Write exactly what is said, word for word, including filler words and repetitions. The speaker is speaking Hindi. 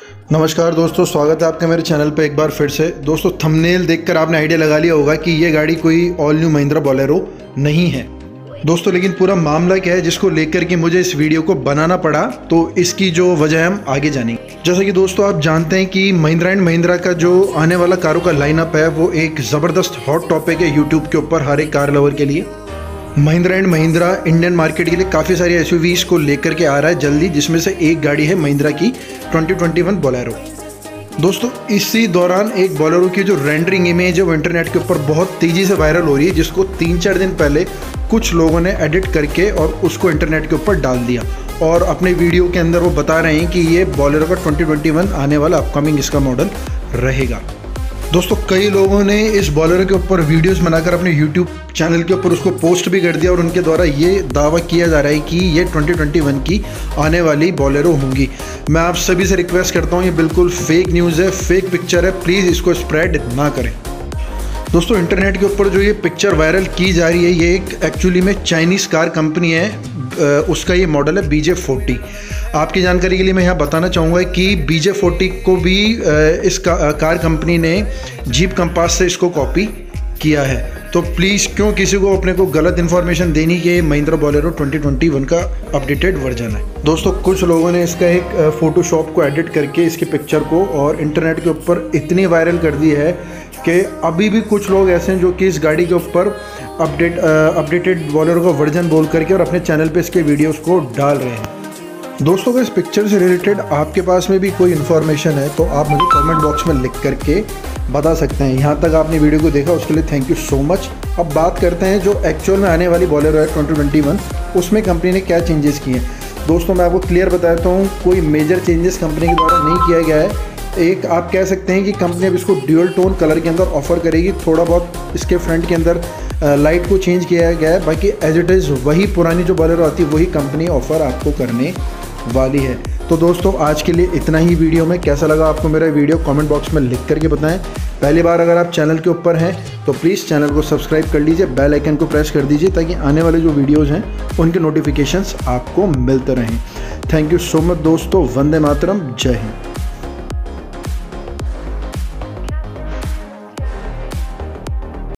नमस्कार दोस्तों, स्वागत है आपका मेरे चैनल पे एक बार फिर से। दोस्तों थंबनेल देखकर आपने आइडिया लगा लिया होगा कि ये गाड़ी कोई ऑल न्यू महिंद्रा बोलेरो नहीं है दोस्तों। लेकिन पूरा मामला क्या है जिसको लेकर के मुझे इस वीडियो को बनाना पड़ा, तो इसकी जो वजह है हम आगे जानेंगे। जैसा कि दोस्तों आप जानते हैं कि महिंद्रा एंड महिंद्रा का जो आने वाला कारों का लाइनअप है वो एक ज़बरदस्त हॉट टॉपिक है यूट्यूब के ऊपर हर एक कार लवर के लिए। Mahindra and Mahindra Indian market के लिए काफ़ी सारी एसयूवीज को लेकर के आ रहा है जल्दी, जिसमें से एक गाड़ी है महिंद्रा की ट्वेंटी ट्वेंटी वन बोलेरो। दोस्तों इसी दौरान एक बोलेरो की जो रेंडरिंग इमेज है वो इंटरनेट के ऊपर बहुत तेज़ी से वायरल हो रही है, जिसको तीन चार दिन पहले कुछ लोगों ने एडिट करके और उसको इंटरनेट के ऊपर डाल दिया और अपने वीडियो के अंदर वो बता रहे हैं कि ये बोलेरो का ट्वेंटी ट्वेंटी वन आने वाला अपकमिंग इसका मॉडल रहेगा। दोस्तों कई लोगों ने इस बोलेरो के ऊपर वीडियोस बनाकर अपने यूट्यूब चैनल के ऊपर उसको पोस्ट भी कर दिया और उनके द्वारा ये दावा किया जा रहा है कि ये ट्वेंटी ट्वेंटी वन की आने वाली बोलेरो होंगी। मैं आप सभी से रिक्वेस्ट करता हूँ, ये बिल्कुल फेक न्यूज़ है, फेक पिक्चर है, प्लीज़ इसको स्प्रेड ना करें। दोस्तों इंटरनेट के ऊपर जो ये पिक्चर वायरल की जा रही है ये एक एक्चुअली में चाइनीज़ कार कंपनी है, उसका ये मॉडल है बी जे फोर्टी। आपकी जानकारी के लिए मैं यहाँ बताना चाहूँगा कि बी जे फोर्टी को भी इस का, कार कंपनी ने जीप कंपास से इसको कॉपी किया है। तो प्लीज़ क्यों किसी को अपने को गलत इन्फॉर्मेशन देनी कि Mahindra Bolero twenty twenty one का अपडेटेड वर्जन है। दोस्तों कुछ लोगों ने इसका एक फ़ोटोशॉप को एडिट करके इसकी पिक्चर को और इंटरनेट के ऊपर इतनी वायरल कर दी है कि अभी भी कुछ लोग ऐसे हैं जो कि इस गाड़ी के ऊपर अपडेट अपडेटेड बोलेरो का वर्जन बोल करके और अपने चैनल पे इसके वीडियोस को डाल रहे हैं। दोस्तों अगर इस पिक्चर से रिलेटेड आपके पास में भी कोई इन्फॉर्मेशन है तो आप मुझे कमेंट बॉक्स में लिख करके बता सकते हैं। यहाँ तक आपने वीडियो को देखा उसके लिए थैंक यू सो मच। अब बात करते हैं जो एक्चुअल में आने वाली बोलेरो है ट्वेंटी ट्वेंटी वन, उसमें कंपनी ने क्या चेंजेस किए हैं। दोस्तों मैं आपको क्लियर बताता हूँ, कोई मेजर चेंजेस कंपनी के द्वारा नहीं किया गया है। एक आप कह सकते हैं कि कंपनी अब इसको ड्यूअल टोन कलर के अंदर ऑफर करेगी, थोड़ा बहुत इसके फ्रंट के अंदर लाइट को चेंज किया गया है, बाकी एज इट इज़ वही पुरानी जो बोलेरो आती है वही कंपनी ऑफर आपको करने वाली है। तो दोस्तों आज के लिए इतना ही वीडियो में। कैसा लगा आपको मेरा वीडियो कमेंट बॉक्स में लिख करके बताएं। पहली बार अगर आप चैनल के ऊपर हैं तो प्लीज़ चैनल को सब्सक्राइब कर लीजिए, बेल आइकन को प्रेस कर दीजिए ताकि आने वाले जो वीडियोज़ हैं उनके नोटिफिकेशंस आपको मिलते रहें। थैंक यू सो मच दोस्तों, वंदे मातरम, जय हिंद।